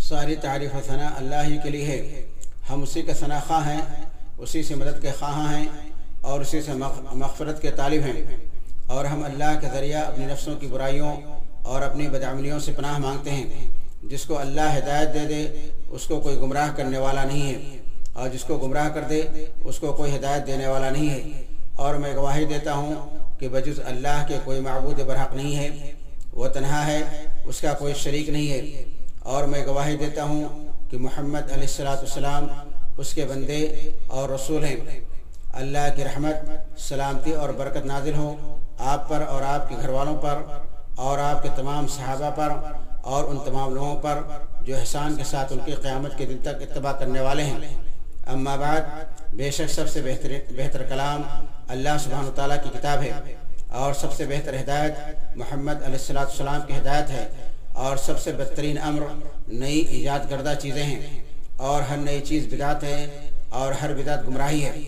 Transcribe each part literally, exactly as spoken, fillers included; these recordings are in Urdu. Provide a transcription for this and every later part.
ساری تعریف و ثنا اللہ ہی کے لیے ہے۔ ہم اسی کے ثنا خواہ ہیں، اسی سے مدد کے خواہاں ہیں اور اسی سے مغفرت کے طالب ہیں، اور ہم اللہ کے ذریعہ اپنی نفسوں کی برائیوں اور اپنی بدعملیوں سے پناہ مانگتے ہیں۔ جس کو اللہ ہدایت دے دے اس کو کوئی گمراہ کرنے والا نہیں ہے، اور جس کو گمراہ کر دے اس کو کوئی ہدایت دینے والا نہیں ہے۔ اور میں گواہی دیتا ہوں کہ بجز اللہ کے کوئی معبود برحق نہیں ہے، وہ تنہا ہے، اس کا کوئی شریک نہیں ہے۔ اور میں گواہی دیتا ہوں کہ محمد علیہ الصلوۃ والسلام اس کے بندے اور رسول ہیں۔ اللہ کی رحمت، سلامتی اور برکت نازل ہو آپ پر اور آپ کے گھر والوں پر اور آپ کے تمام صحابہ پر اور ان تمام لوگوں پر جو احسان کے ساتھ ان کی قیامت کے دن تک اتباع کرنے والے ہیں۔ اما بعد، بے شک سب سے بہتر بہتر کلام اللہ سبحانہ وتعالیٰ کی کتاب ہے، اور سب سے بہتر ہدایت محمد علیہ الصلوۃ والسلام کی ہدایت ہے، اور سب سے بدترین امر نئی ایجاد کردہ چیزیں ہیں، اور ہر نئی چیز بدعت ہے اور ہر بدعت گمراہی ہے۔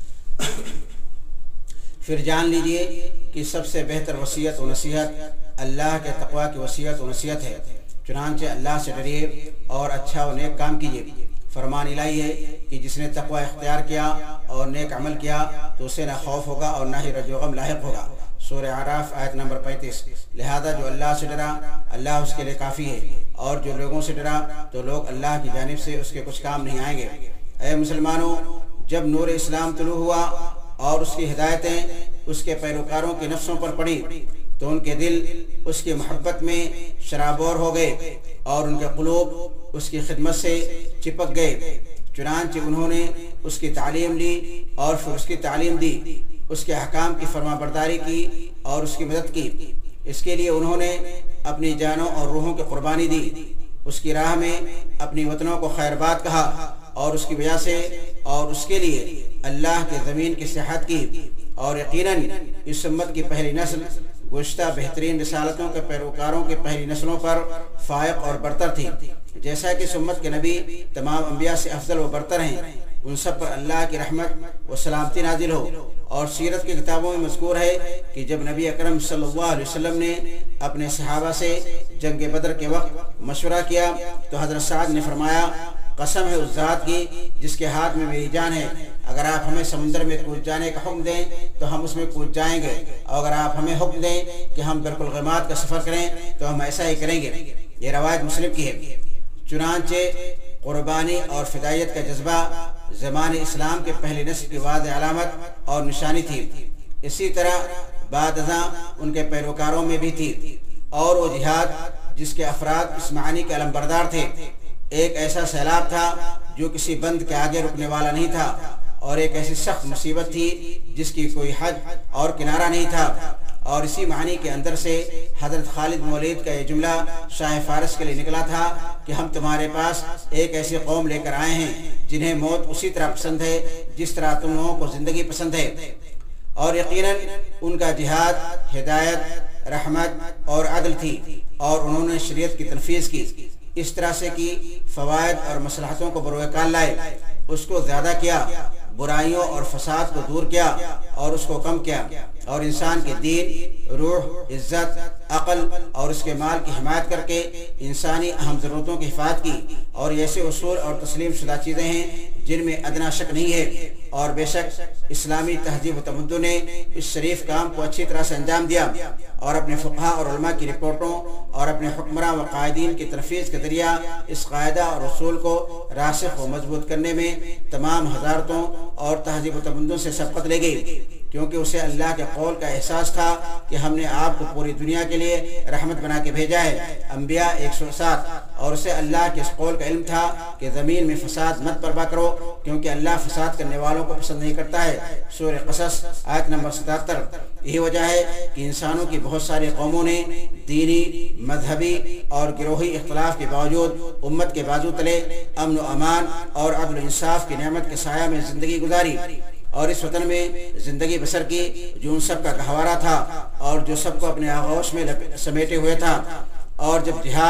پھر جان لیجئے کہ سب سے بہتر وصیت و نصیحت اللہ کے تقوی کی وصیت و نصیحت ہے۔ چنانچہ اللہ سے ڈریے اور اچھا و نیک کام کیجیے۔ فرمان الہی ہے کہ جس نے تقوی اختیار کیا اور نیک عمل کیا تو اسے نہ خوف ہوگا اور نہ ہی رنج و غم لاحق ہوگا۔ سورہ اعراف آیت نمبر پینتیس۔ لہذا جو اللہ سے ڈرا اللہ اس کے لیے کافی ہے، اور جو لوگوں سے ڈرا تو لوگ اللہ کی جانب سے اس کے کچھ کام نہیں آئیں گے۔ اے مسلمانوں، جب نور اسلام طلوع ہوا اور اس کی ہدایتیں اس کے پیروکاروں کے نفسوں پر پڑی تو ان کے دل اس کی محبت میں شرابور ہو گئے اور ان کے قلوب اس کی خدمت سے چپک گئے۔ چنانچہ انہوں نے اس کی تعلیم لی اور پھر اس کی تعلیم دی، اس کے احکام کی فرما برداری کی اور اس کی مدد کی۔ اس کے لیے انہوں نے اپنی جانوں اور روحوں کی قربانی دی، اس کی راہ میں اپنی وطنوں کو خیر بات کہا، اور اس کی وجہ سے اور اس کے لیے اللہ کے زمین کی صحت کی۔ اور یقیناً اس امت کی پہلی نسل گزشتہ بہترین رسالتوں کے پیروکاروں کی پہلی نسلوں پر فائق اور برتر تھی، جیسا کہ اس امت کے نبی تمام انبیاء سے افضل و برتر ہیں۔ ان سب پر اللہ کی رحمت و سلامتی نازل ہو۔ اور سیرت کی کتابوں میں مذکور ہے کہ جب نبی اکرم صلی اللہ علیہ وسلم نے اپنے صحابہ سے جنگ بدر کے وقت مشورہ کیا تو حضرت سعد نے فرمایا، قسم ہے اس ذات کی جس کے ہاتھ میں میری جان ہے، اگر آپ ہمیں سمندر میں کود جانے کا حکم دیں تو ہم اس میں کود جائیں گے، اور اگر آپ ہمیں حکم دیں کہ ہم برق الغماد کا سفر کریں تو ہم ایسا ہی کریں گے۔ یہ روایت مسلم کی ہے۔ چنانچہ قربانی اور فدائیت کا جذبہ زمان اسلام کے پہلی نسل کی واضح علامت اور نشانی تھی۔ اسی طرح بعد ازاں ان کے پیروکاروں میں بھی تھی، اور وہ جہاد جس کے افراد اس معنی کے علمبردار تھے، ایک ایسا سیلاب تھا جو کسی بند کے آگے رکنے والا نہیں تھا، اور ایک ایسی سخت مصیبت تھی جس کی کوئی حد اور کنارہ نہیں تھا۔ اور اسی معنی کے اندر سے حضرت خالد بن ولید کا یہ جملہ شاہ فارس کے لیے نکلا تھا کہ ہم تمہارے پاس ایک ایسی قوم لے کر آئے ہیں جنہیں موت اسی طرح پسند ہے جس طرح تم لوگوں کو زندگی پسند ہے۔ اور یقیناً ان کا جہاد ہدایت، رحمت اور عدل تھی، اور انہوں نے شریعت کی تنفیذ کی، اس طرح سے کی فوائد اور مصلحتوں کو بروئے کار لائے، اس کو زیادہ کیا، برائیوں اور فساد کو دور کیا اور اس کو کم کیا، اور انسان کے دین، روح، عزت، عقل اور اس کے مال کی حمایت کر کے انسانی اہم ضرورتوں کی حفاظت کی۔ اور ایسے اصول اور تسلیم شدہ چیزیں ہیں جن میں ادنا شک نہیں ہے۔ اور بے شک اسلامی تہذیب و تمدن نے اس شریف کام کو اچھی طرح سے انجام دیا، اور اپنے فقہاء اور علماء کی رپورٹوں اور اپنے حکمراں و قائدین کی تنفیذ کے ذریعہ اس قاعدہ اور اصول کو راسخ و مضبوط کرنے میں تمام حضارتوں اور تہذیب و تمدن سے سبقت لے گئی، کیونکہ اسے اللہ کے قول کا احساس تھا کہ ہم نے آپ کو پوری دنیا کے لیے رحمت بنا کے بھیجا ہے، انبیاء ایک سو سات، اور اسے اللہ کے اس قول کا علم تھا کہ زمین میں فساد مت برپا کرو، کیونکہ اللہ فساد کرنے والوں کو پسند نہیں کرتا ہے۔ سورہ قصص آیت نمبر ستہتر۔ یہی وجہ ہے کہ انسانوں کی بہت ساری قوموں نے دینی، مذہبی اور گروہی اختلاف کے باوجود امت کے بازو تلے امن و امان اور عدل و انصاف کی نعمت کے سایہ میں زندگی گزاری، اور اس وطن میں زندگی بسر کی جو ان سب کا گہوارہ تھا اور جو سب کو اپنے آغوش میں سمیٹے ہوئے تھا۔ اور جب جہاد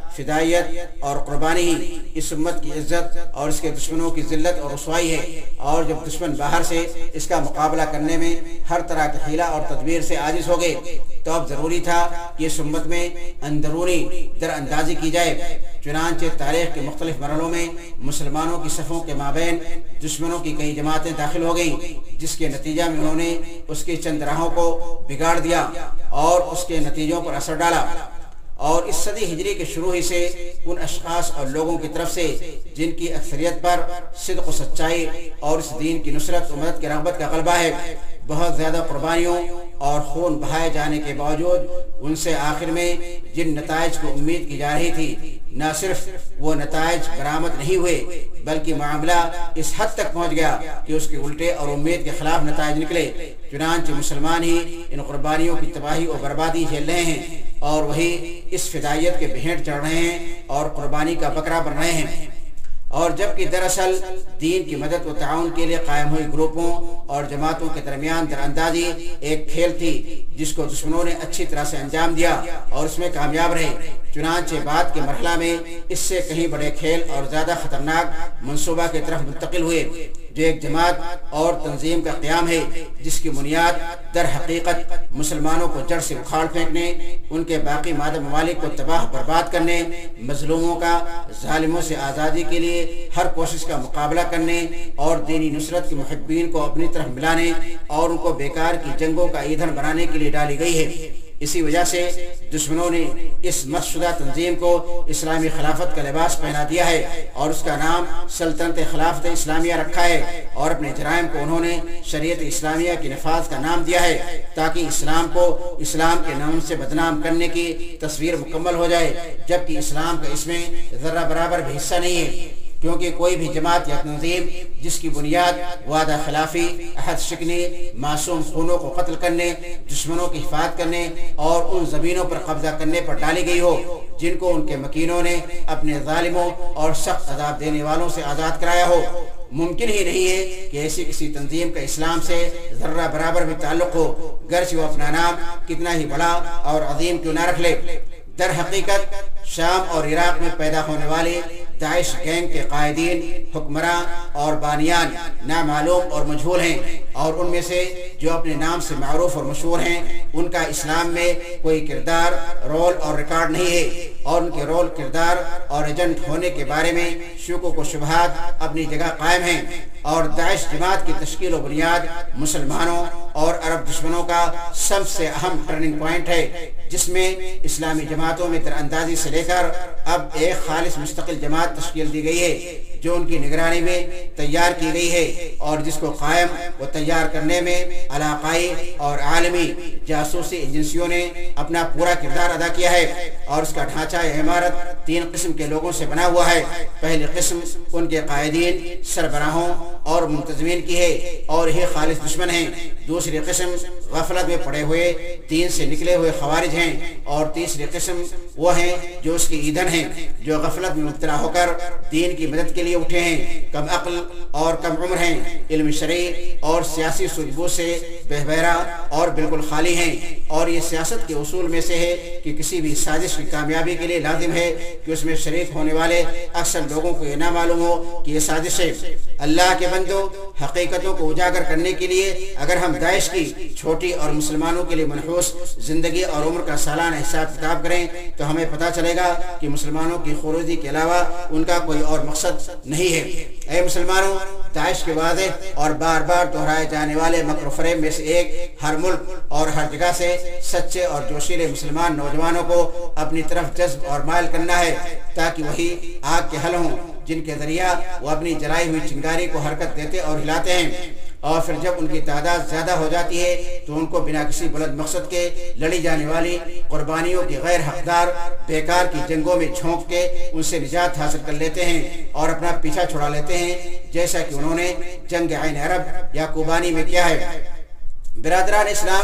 فدائیت اور قربانی ہی اس امت کی عزت اور اس کے دشمنوں کی ذلت اور رسوائی ہے، اور جب دشمن باہر سے اس کا مقابلہ کرنے میں ہر طرح کی حیلہ اور تدبیر سے عاجز ہو گئے تو اب ضروری تھا کہ اس امت میں اندرونی در اندازی کی جائے۔ چنانچہ تاریخ کے مختلف مرحلوں میں مسلمانوں کی صفوں کے مابین دشمنوں کی کئی جماعتیں داخل ہو گئیں، جس کے نتیجہ میں انہوں نے اس کی چند راہوں کو بگاڑ دیا اور اس کے نتیجوں پر اثر ڈالا، اور اس صدی ہجری کے شروع ہی سے ان اشخاص اور لوگوں کی طرف سے جن کی اکثریت پر صدق و سچائی اور اس دین کی نصرت و مدد کی رغبت کا غلبہ ہے، بہت زیادہ قربانیوں اور خون بہائے جانے کے باوجود ان سے آخر میں جن نتائج کو امید کی جا رہی تھی، نہ صرف وہ نتائج برآمد نہیں ہوئے بلکہ معاملہ اس حد تک پہنچ گیا کہ اس کے الٹے اور امید کے خلاف نتائج نکلے۔ چنانچہ مسلمان ہی ان قربانیوں کی تباہی اور بربادی جھیل رہے ہیں، اور وہی اس فدائیت کے بھینٹ چڑھ رہے ہیں اور قربانی کا بکرا بن رہے ہیں۔ اور جبکہ دراصل دین کی مدد و تعاون کے لیے قائم ہوئی گروپوں اور جماعتوں کے درمیان در اندازی ایک کھیل تھی جس کو دشمنوں نے اچھی طرح سے انجام دیا اور اس میں کامیاب رہے۔ چنانچہ بعد کے مرحلہ میں اس سے کہیں بڑے کھیل اور زیادہ خطرناک منصوبہ کی طرف منتقل ہوئے، جو ایک جماعت اور تنظیم کا قیام ہے جس کی بنیاد در حقیقت مسلمانوں کو جڑ سے اکھاڑ پھینکنے، ان کے باقی مادہ ممالک کو تباہ برباد کرنے، مظلوموں کا ظالموں سے آزادی کے لیے ہر کوشش کا مقابلہ کرنے اور دینی نصرت کے محبین کو اپنی طرف ملانے اور ان کو بیکار کی جنگوں کا ایندھن بنانے کے لیے ڈالی گئی ہے۔ اسی وجہ سے دشمنوں نے اس مسشدہ تنظیم کو اسلامی خلافت کا لباس پہنا دیا ہے اور اس کا نام سلطنت خلافت اسلامیہ رکھا ہے، اور اپنے جرائم کو انہوں نے شریعت اسلامیہ کے نفاذ کا نام دیا ہے تاکہ اسلام کو اسلام کے نام سے بدنام کرنے کی تصویر مکمل ہو جائے، جبکہ اسلام کا اس میں ذرہ برابر بھی حصہ نہیں ہے، کیونکہ کوئی بھی جماعت یا تنظیم جس کی بنیاد وعدہ خلافی، عہد شکنی، معصوم خونوں کو قتل کرنے، دشمنوں کی حفاظت کرنے اور ان زمینوں پر قبضہ کرنے پر ڈالی گئی ہو جن کو ان کے مکینوں نے اپنے ظالموں اور سخت عذاب دینے والوں سے آزاد کرایا ہو، ممکن ہی نہیں ہے کہ ایسی کسی تنظیم کا اسلام سے ذرہ برابر بھی تعلق ہو، گرچہ وہ اپنا نام کتنا ہی بڑا اور عظیم کیوں نہ رکھ لے۔ در حقیقت شام اور عراق میں پیدا ہونے والے داعش گینگ کے قائدین، حکمراں اور بانیان نامعلوم اور مجہول ہیں، اور ان میں سے جو اپنے نام سے معروف اور مشہور ہیں ان کا اسلام میں کوئی کردار، رول اور ریکارڈ نہیں ہے، اور ان کے رول، کردار اور ایجنٹ ہونے کے بارے میں شکوک و شبہات اپنی جگہ قائم ہیں۔ اور داعش جماعت کی تشکیل و بنیاد مسلمانوں اور عرب دشمنوں کا سب سے اہم ٹرننگ پوائنٹ ہے، جس میں اسلامی جماعتوں میں در اندازی سے لے کر اب ایک خالص مستقل جماعت تشکیل دی گئی ہے جو ان کی نگرانی میں تیار کی گئی ہے، اور جس کو قائم و تیار کرنے میں علاقائی اور عالمی جاسوسی ایجنسیوں نے اپنا پورا کردار ادا کیا ہے، اور اس کا ڈھانچہ عمارت تین قسم کے لوگوں سے بنا ہوا ہے۔ پہلی قسم ان کے قائدین، سربراہوں اور منتظمین کی ہے، اور یہ خالص دشمن ہیں۔ دوسری قسم غفلت میں پڑے ہوئے دین سے نکلے ہوئے خوارج ہیں، اور تیسری قسم وہ ہیں جو اس کی ایندھن ہیں، جو غفلت میں مبتلا ہو کر دین کی مدد کے لیے اٹھے ہیں، کم عقل اور کم عمر ہیں، علم شرعی اور سیاسی سوجھ بوجھ سے بے بہرا اور بالکل خالی ہیں، اور یہ سیاست کے اصول میں سے ہے کہ کسی بھی سازش کی کامیابی کے لیے لازم ہے کہ اس میں شریک ہونے والے اکثر لوگوں کو یہ نہ معلوم ہو کہ یہ سازش ہے۔ اللہ کے بندوں، حقیقتوں کو اجاگر کرنے کے لیے اگر ہم داعش کی چھوٹی اور مسلمانوں کے لیے منحوس زندگی اور عمر کا سالانہ حساب کتاب کریں تو ہمیں پتہ چلے گا کہ مسلمانوں کی خروجی کے علاوہ ان کا کوئی اور مقصد نہیں ہے۔ اے مسلمانوں، داعش کے واضح اور بار بار دہرائے جانے والے مکر و فریب میں سے ایک ہر ملک اور ہر جگہ سے سچے اور جوشیلے مسلمان نوجوانوں کو اپنی طرف جذب اور مائل کرنا ہے تاکہ وہی آگ کے حل ہوں جن کے ذریعہ وہ اپنی جلائی ہوئی چنگاری کو حرکت دیتے اور ہلاتے ہیں، اور پھر جب ان کی تعداد زیادہ ہو جاتی ہے تو ان کو بنا کسی بلند مقصد کے لڑی جانے والی قربانیوں کی غیر حقدار بیکار کی جنگوں میں جھونک کے ان سے نجات حاصل کر لیتے ہیں اور اپنا پیچھا چھڑا لیتے ہیں، جیسا کہ انہوں نے جنگ عین عرب یا کوبانی میں کیا ہے۔ برادران اسلام،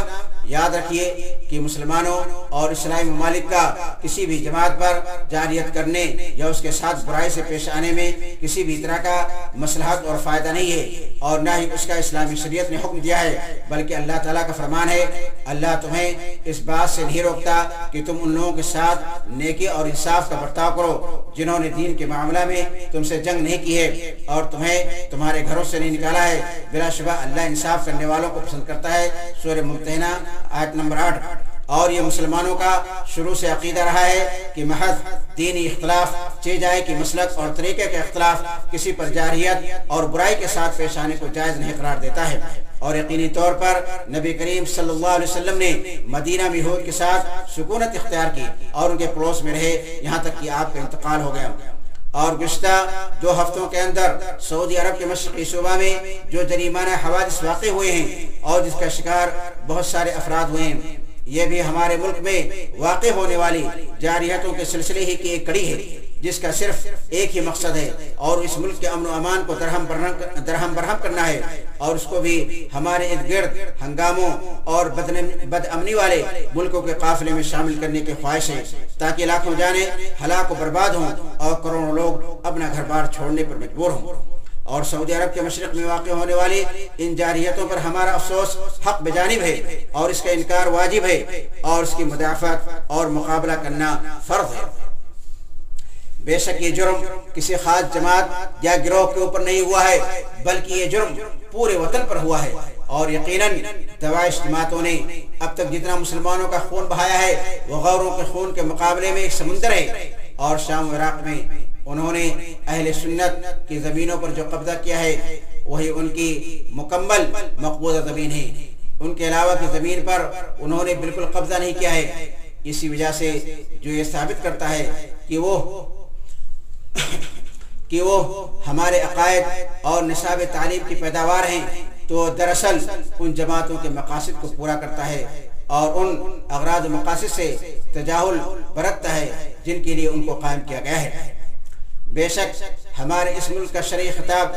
یاد رکھیے کہ مسلمانوں اور اسلامی ممالک کا کسی بھی جماعت پر جاریت کرنے یا اس کے ساتھ برائی سے پیش آنے میں کسی بھی طرح کا مصلحت اور فائدہ نہیں ہے، اور نہ ہی اس کا اسلامی شریعت نے حکم دیا ہے، بلکہ اللہ تعالیٰ کا فرمان ہے اللہ تمہیں اس بات سے نہیں روکتا کہ تم ان لوگوں کے ساتھ نیکی اور انصاف کا برتاؤ کرو جنہوں نے دین کے معاملہ میں تم سے جنگ نہیں کی ہے اور تمہیں تمہارے گھروں سے نہیں نکالا ہے، بلا شبہ اللہ انصاف کرنے والوں کو پسند کرتا ہے۔ سورہ ممتحنہ آیت نمبر آٹھ۔ اور یہ مسلمانوں کا شروع سے عقیدہ رہا ہے کہ محض دینی اختلاف چہ جائے کہ مسلک اور طریقے کے اختلاف کسی پر جارحیت اور برائی کے ساتھ پیش آنے کو جائز نہیں قرار دیتا ہے، اور یقینی طور پر نبی کریم صلی اللہ علیہ وسلم نے مدینہ میں یہود کے ساتھ سکونت اختیار کی اور ان کے پڑوس میں رہے یہاں تک کہ آپ کا انتقال ہو گیا۔ اور گزشتہ دو ہفتوں کے اندر سعودی عرب کے مشرقی صوبہ میں جو جریمانہ حوادث واقع ہوئے ہیں اور جس کا شکار بہت سارے افراد ہوئے ہیں، یہ بھی ہمارے ملک میں واقع ہونے والی جارحیتوں کے سلسلے ہی کی ایک کڑی ہے جس کا صرف ایک ہی مقصد ہے، اور اس ملک کے امن و امان کو درہم برہم درہم برہم کرنا ہے، اور اس کو بھی ہمارے ارد گرد ہنگاموں اور بد امنی والے ملکوں کے قافلے میں شامل کرنے کی خواہش ہے تاکہ لاکھوں جانیں ہلاک و برباد ہوں اور کروڑوں لوگ اپنا گھر بار چھوڑنے پر مجبور ہوں۔ اور سعودی عرب کے مشرق میں واقع ہونے والی ان جارحیتوں پر ہمارا افسوس حق بجانب ہے اور اس کا انکار واجب ہے، اور اس کی مدافعت اور مقابلہ کرنا فرض ہے۔ بے شک یہ جرم کسی خاص جماعت یا گروہ کے اوپر نہیں ہوا ہے، بلکہ یہ جرم پورے وطن پر ہوا ہے، اور یقیناً داعش جماعتوں نے اب تک جتنا مسلمانوں کا خون بہایا ہے وہ غوروں کے خون کے مقابلے میں ایک سمندر ہے۔ اور شام و عراق میں انہوں نے اہل سنت کی زمینوں پر جو قبضہ کیا ہے وہی ان کی مکمل مقبوضہ زمین ہے، ان کے علاوہ کی زمین پر انہوں نے بالکل قبضہ نہیں کیا ہے۔ اسی وجہ سے جو یہ ثابت کرتا ہے کہ وہ کہ وہ ہمارے عقائد اور نصاب تعلیم کی پیداوار ہیں، تو دراصل ان جماعتوں کے مقاصد کو پورا کرتا ہے اور ان اغراض و مقاصد سے تجاہل برتتا ہے جن کے لیے ان کو قائم کیا گیا ہے۔ بے شک ہمارے اس ملک کا شرعی خطاب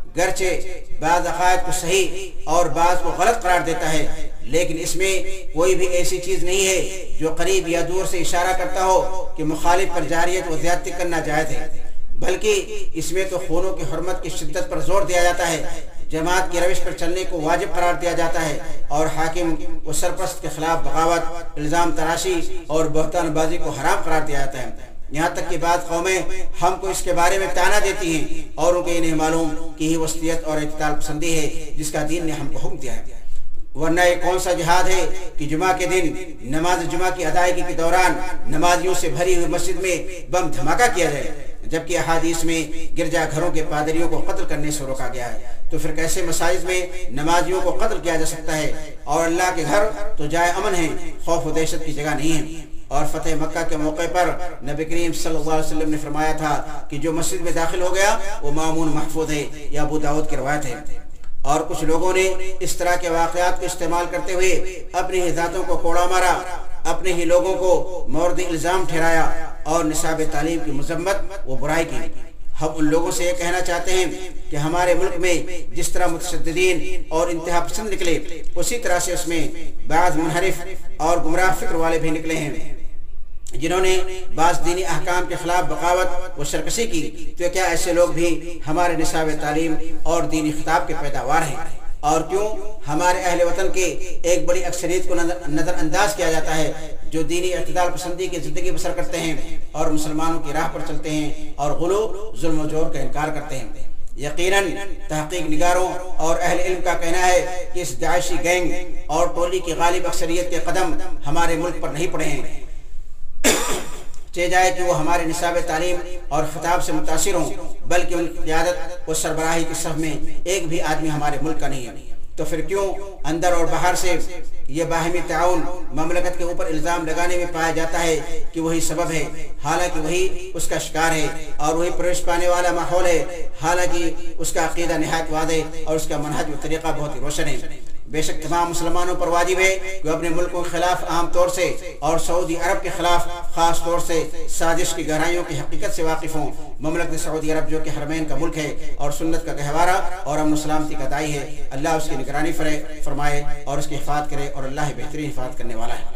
گرچہ بعض عقائد کو صحیح اور بعض کو غلط قرار دیتا ہے، لیکن اس میں کوئی بھی ایسی چیز نہیں ہے جو قریب یا دور سے اشارہ کرتا ہو کہ مخالف پر جاریت و زیادتی کرنا جائز ہے، بلکہ اس میں تو خونوں کی حرمت کی شدت پر زور دیا جاتا ہے، جماعت کی روش پر چلنے کو واجب قرار دیا جاتا ہے، اور حاکم و سرپرست کے خلاف بغاوت، الزام تراشی اور بہتان بازی کو حرام قرار دیا جاتا ہے۔ یہاں تک کہ بعض قومیں ہم کو اس کے بارے میں طعنہ دیتی ہیں اور ان کو یہ نہیں معلوم کہ یہ وسطیت اور اعتدال پسندی ہے جس کا دین نے ہم کو حکم دیا ہے۔ ورنہ یہ کون سا جہاد ہے کہ جمعہ کے دن نماز جمعہ کی ادائیگی کے دوران نمازیوں سے بھری ہوئی مسجد میں بم دھماکہ کیا جائے، جبکہ احادیث میں گرجا گھروں کے پادریوں کو قتل کرنے سے روکا گیا ہے، تو پھر کیسے مساجد میں نمازیوں کو قتل کیا جا سکتا ہے؟ اور اللہ کے گھر تو جائے امن ہے، خوف و دہشت کی جگہ نہیں ہے۔ اور فتح مکہ کے موقع پر نبی کریم صلی اللہ علیہ وسلم نے فرمایا تھا کہ جو مسجد میں داخل ہو گیا وہ مامون محفوظ ہے، یہ ابو داؤد کی روایت ہے۔ اور کچھ لوگوں نے اس طرح کے واقعات کو استعمال کرتے ہوئے اپنی ہی ذاتوں کو کوڑا مارا، اپنے ہی لوگوں کو مورد الزام ٹھہرایا اور نصاب تعلیم کی مذمت و برائی کی۔ ہم ان لوگوں سے یہ کہنا چاہتے ہیں کہ ہمارے ملک میں جس طرح متشددین اور انتہا پسند نکلے، اسی طرح سے اس میں بعض منحرف اور گمراہ فکر والے بھی نکلے ہیں جنہوں نے بعض دینی احکام کے خلاف بغاوت و سرکشی کی۔ تو کیا ایسے لوگ بھی ہمارے نصاب تعلیم اور دینی خطاب کے پیداوار ہیں؟ اور کیوں ہمارے اہل وطن کے ایک بڑی اکثریت کو نظر انداز کیا جاتا ہے جو دینی اعتدال پسندی کی زندگی بسر کرتے ہیں اور مسلمانوں کی راہ پر چلتے ہیں اور غلو ظلم و جور کا انکار کرتے ہیں؟ یقیناً تحقیق نگاروں اور اہل علم کا کہنا ہے کہ اس داعشی گینگ اور ٹولی کی غالب اکثریت کے قدم ہمارے ملک پر نہیں پڑے ہیں، چہ جائے کہ وہ ہمارے نصاب تعلیم اور خطاب سے متاثر ہوں، بلکہ ان کی قیادت و سربراہی کی صف میں ایک بھی آدمی ہمارے ملک کا نہیں ہے۔ تو پھر کیوں اندر اور باہر سے یہ باہمی تعاون مملکت کے اوپر الزام لگانے میں پایا جاتا ہے کہ وہی سبب ہے، حالانکہ وہی اس کا شکار ہے، اور وہی پروش پانے والا ماحول ہے، حالانکہ اس کا عقیدہ نہایت واضح اور اس کا منہج و طریقہ بہت ہی روشن ہے۔ بے شک تمام مسلمانوں پر واجب ہے کہ اپنے ملکوں کے خلاف عام طور سے اور سعودی عرب کے خلاف خاص طور سے سازش کی گہرائیوں کی حقیقت سے واقف ہوں۔ مملکت سعودی عرب جو کہ حرمین کا ملک ہے اور سنت کا گہوارہ اور امن و سلامتی کا داعی ہے، اللہ اس کی نگرانی فرمائے اور اس کی حفاظت کرے، اور اللہ بہترین حفاظت کرنے والا ہے۔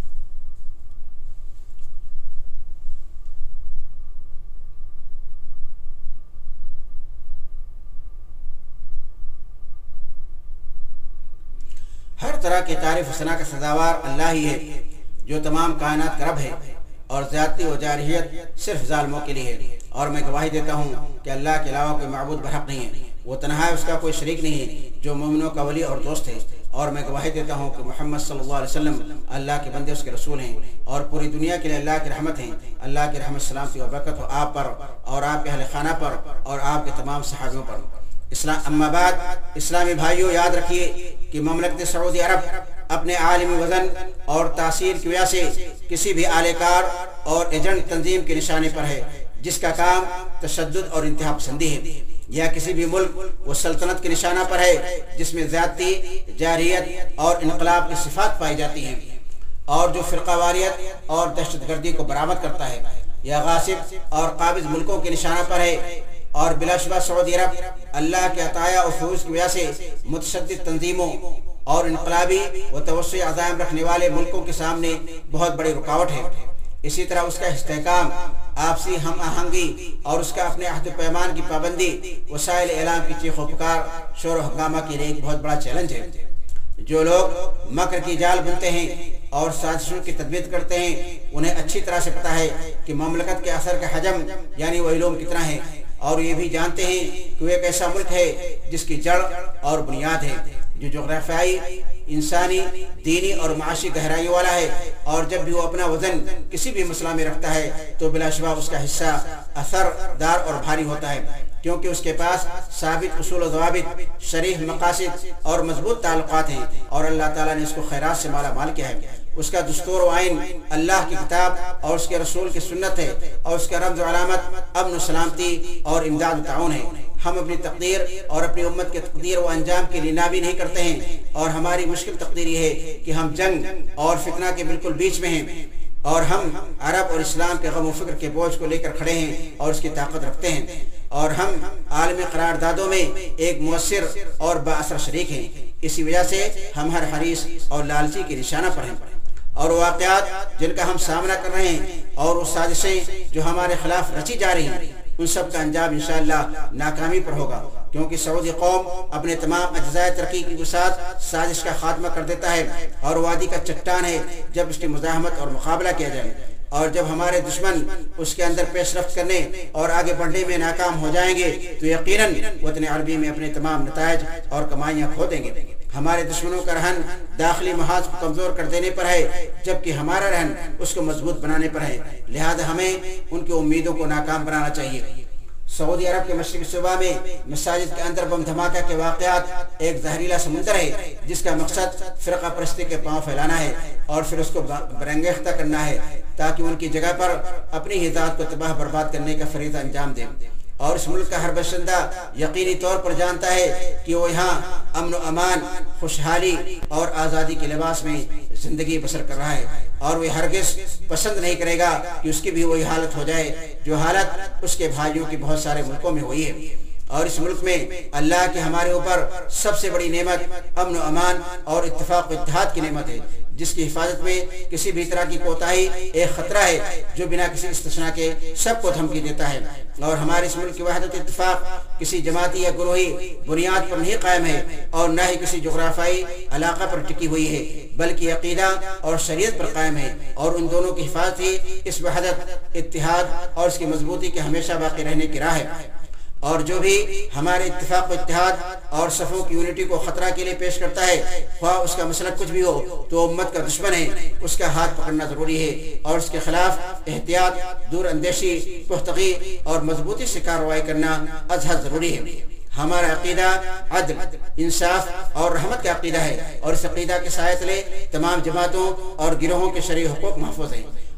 ہر طرح کی تعریف و ثنا کا سزاوار اللہ ہی ہے جو تمام کائنات کا رب ہے، اور زیادتی و جارحیت صرف ظالموں کے لیے ہے، اور میں گواہی دیتا ہوں کہ اللہ کے علاوہ کوئی معبود برحق نہیں ہے، وہ تنہا ہے، اس کا کوئی شریک نہیں ہے، جو مومنوں کا ولی اور دوست ہے، اور میں گواہی دیتا ہوں کہ محمد صلی اللہ علیہ وسلم اللہ کے بندے اس کے رسول ہیں، اور پوری دنیا کے لیے اللہ کی رحمت ہیں۔ اللہ کی رحمت سلامتی اور برکت ہو آپ پر اور آپ کے اہل خانہ پر اور آپ کے تمام صحابیوں پر۔ اسلام اما بعد، اسلامی بھائیوں، یاد رکھیے کہ مملکت سعودی عرب اپنے عالمی وزن اور تاثیر کی وجہ سے کسی بھی اعلی کار اور ایجنٹ تنظیم کے نشانے پر ہے جس کا کام تشدد اور انتہا پسندی ہے، یا کسی بھی ملک و سلطنت کے نشانہ پر ہے جس میں زیادتی، جارحیت اور انقلاب کی صفات پائی جاتی ہیں، اور جو فرقہ واریت اور دہشت گردی کو برآمد کرتا ہے، یا غاصب اور قابض ملکوں کے نشانہ پر ہے۔ اور بلا شبہ سعودی عرب اللہ کے عطایا اور فیوز کی وجہ سے متشدد تنظیموں اور انقلابی و توسعی عزائم رکھنے والے ملکوں کے سامنے بہت بڑی رکاوٹ ہے۔ اسی طرح اس کا استحکام، آپسی ہم آہنگی اور اس کا اپنے عہد و پیمان کی پابندی وسائل اعلام کی چیخ و پکار، شور و ہنگامہ کے لیے ایک بہت بڑا چیلنج ہے۔ جو لوگ مکر کی جال بنتے ہیں اور سازشوں کی تدبیر کرتے ہیں، انہیں اچھی طرح سے پتہ ہے کہ مملکت کے اثر کا حجم یعنی وہ علوم کتنا ہے، اور یہ بھی جانتے ہیں کہ وہ ایک ایسا ملک ہے جس کی جڑ اور بنیاد ہے، جو جغرافیائی، انسانی، دینی اور معاشی گہرائیوں والا ہے، اور جب بھی وہ اپنا وزن کسی بھی مسئلہ میں رکھتا ہے تو بلا شبہ اس کا حصہ اثر دار اور بھاری ہوتا ہے، کیونکہ اس کے پاس ثابت اصول و ضوابط، شریح مقاصد اور مضبوط تعلقات ہیں، اور اللہ تعالیٰ نے اس کو خیرات سے مالا مال کیا ہے۔ اس کا دستور و آئین اللہ کی کتاب اور اس کے رسول کی سنت ہے، اور اس کا رمز و علامت امن و سلامتی اور امداد و تعاون ہے۔ ہم اپنی تقدیر اور اپنی امت کے تقدیر و انجام کے لیے نابی نہیں کرتے ہیں، اور ہماری مشکل تقدیر یہ ہے کہ ہم جنگ اور فتنہ کے بالکل بیچ میں ہیں، اور ہم عرب اور اسلام کے غم و فکر کے بوجھ کو لے کر کھڑے ہیں اور اس کی طاقت رکھتے ہیں، اور ہم عالمی قراردادوں میں ایک مؤثر اور با اثر شریک ہیں۔ اسی وجہ سے ہم ہر حریص اور لالچی کے نشانہ پر ہیں، اور واقعات جن کا ہم سامنا کر رہے ہیں اور وہ سازشیں جو ہمارے خلاف رچی جا رہی ہیں، ان سب کا انجام انشاءاللہ ناکامی پر ہوگا، کیونکہ سعودی قوم اپنے تمام اجزائے ترقی کی وسعت سازش کا خاتمہ کر دیتا ہے، اور وادی کا چٹان ہے جب اس کی مزاحمت اور مقابلہ کیا جائے، اور جب ہمارے دشمن اس کے اندر پیش رفت کرنے اور آگے بڑھنے میں ناکام ہو جائیں گے تو یقیناً وطن عربی میں اپنے تمام نتائج اور کمائیاں کھو دیں گے۔ ہمارے دشمنوں کا رہن داخلی محاذ کو کمزور کر دینے پر ہے، جبکہ ہمارا رہن اس کو مضبوط بنانے پر ہے، لہذا ہمیں ان کی امیدوں کو ناکام بنانا چاہیے۔ سعودی عرب کے مشرقی صوبہ میں مساجد کے اندر بم دھماکہ کے واقعات ایک زہریلا سمندر ہے جس کا مقصد فرقہ پرستی کے پاؤں پھیلانا ہے اور پھر اس کو برانگیختہ کرنا ہے تاکہ ان کی جگہ پر اپنی ہی ذات کو تباہ برباد کرنے کا فریضہ انجام دیں۔ اور اس ملک کا ہر باشندہ یقینی طور پر جانتا ہے کہ وہ یہاں امن و امان، خوشحالی اور آزادی کے لباس میں زندگی بسر کر رہا ہے، اور وہ ہرگز پسند نہیں کرے گا کہ اس کی بھی وہی حالت ہو جائے جو حالت اس کے بھائیوں کی بہت سارے ملکوں میں ہوئی ہے۔ اور اس ملک میں اللہ کی ہمارے اوپر سب سے بڑی نعمت امن و امان اور اتفاق و اتحاد کی نعمت ہے، جس کی حفاظت میں کسی بھی طرح کی کوتاہی ایک خطرہ ہے جو بنا کسی استثناء کے سب کو دھمکی دیتا ہے۔ اور ہمارے اس ملک کی وحدت اتفاق کسی جماعتی یا گروہی بنیاد پر نہیں قائم ہے، اور نہ ہی کسی جغرافیائی علاقہ پر ٹکی ہوئی ہے، بلکہ عقیدہ اور شریعت پر قائم ہے، اور ان دونوں کی حفاظت ہی اس وحدت، اتحاد اور اس کی مضبوطی کے ہمیشہ باقی رہنے کی راہ ہے۔ اور جو بھی ہمارے اتفاق و اتحاد اور صفوں کی یونٹی کو خطرہ کے لیے پیش کرتا ہے، خواہ اس کا مسلک کچھ بھی ہو تو امت کا دشمن ہے، اس کا ہاتھ پکڑنا ضروری ہے، اور اس کے خلاف احتیاط، دور اندیشی، پختگی اور مضبوطی سے کارروائی کرنا ازحد ضروری ہے۔ ہمارا عقیدہ عدل، انصاف اور رحمت کا عقیدہ ہے، اور اس عقیدہ کے سائے تلے تمام جماعتوں اور گروہوں کے شرعی حقوق محفوظ ہیں۔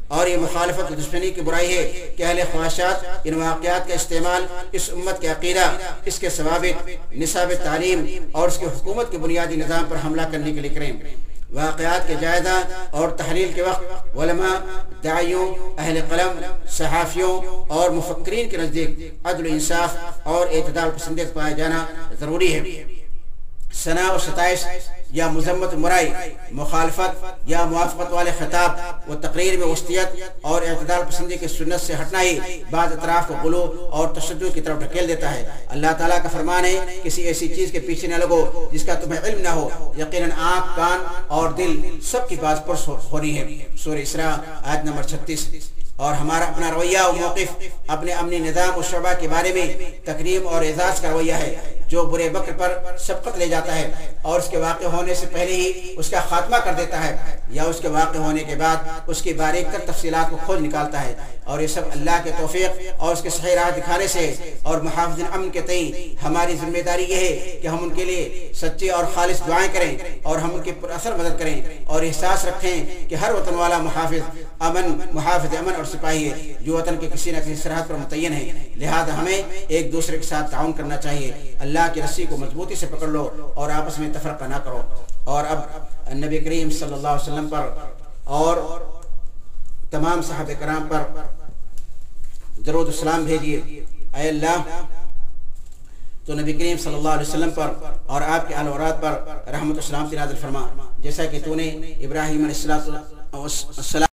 اور یہ مخالفت کی دشمنی کی برائی ہے کہ اہل خواہشات ان واقعات کا استعمال اس امت کے عقیدہ، اس کے ثوابت، نصاب تعلیم اور اس کی حکومت کے بنیادی نظام پر حملہ کرنے کے لیے کریں۔ واقعات کے جائزہ اور تحلیل کے وقت علماء، داعیوں، اہل قلم، صحافیوں اور مفکرین کے نزدیک عدل و انصاف اور اعتدال پسندیت پایا جانا ضروری ہے۔ ثنا و ستائش یا مذمت مرائی، مخالفت یا موافقت والے خطاب و تقریر میں وسطیت اور اعتدال پسندی کی سنت سے ہٹنا ہی بعض اطراف کو غلو اور تشدد کی طرف ڈھکیل دیتا ہے۔ اللہ تعالیٰ کا فرمان ہے کسی ایسی چیز کے پیچھے نہ لگو جس کا تمہیں علم نہ ہو، یقیناً آنکھ، کان اور دل سب کی باز پرس ہو رہی ہے۔ سورہ اسراء آیت نمبر چھتیس۔ اور ہمارا اپنا رویہ و موقف اپنے امنی نظام و شعبہ کے بارے میں تکریم اور اعزاز کا رویہ ہے، جو برے بکر پر سبقت لے جاتا ہے اور اس کے واقع ہونے سے پہلے ہی اس کا خاتمہ کر دیتا ہے، یا اس کے واقع ہونے کے بعد اس کی باریک تر تفصیلات کو کھوج نکالتا ہے۔ اور یہ سب اللہ کے توفیق اور اس کے صحیح راہ دکھانے سے، اور محافظ امن کے تئیں ہماری ذمہ داری یہ ہے کہ ہم ان کے لیے سچی اور خالص دعائیں کریں اور ہم ان کی پر اثر مدد کریں، اور احساس رکھیں کہ ہر وطن والا محافظ امن محافظ امن اور سپاہی ہے جو وطن کے کسی نہ کسی سرحد پر متعین ہے۔ لہذا ہمیں ایک دوسرے کے ساتھ تعاون کرنا چاہیے۔ اللہ کی رسی کو مضبوطی سے پکڑ لو اور آپس میں تفرقہ نہ کرو۔ اور اب نبی کریم صلی اللہ علیہ وسلم پر اور تمام صحابہ کرام پر درود السلام بھیجیے۔ اے اللہ تو نبی کریم صلی اللہ علیہ وسلم پر اور آپ کے آل و اولاد پر رحمت و سلامتی نازل فرما، جیسا کہ تو نے ابراہیم علیہ السلام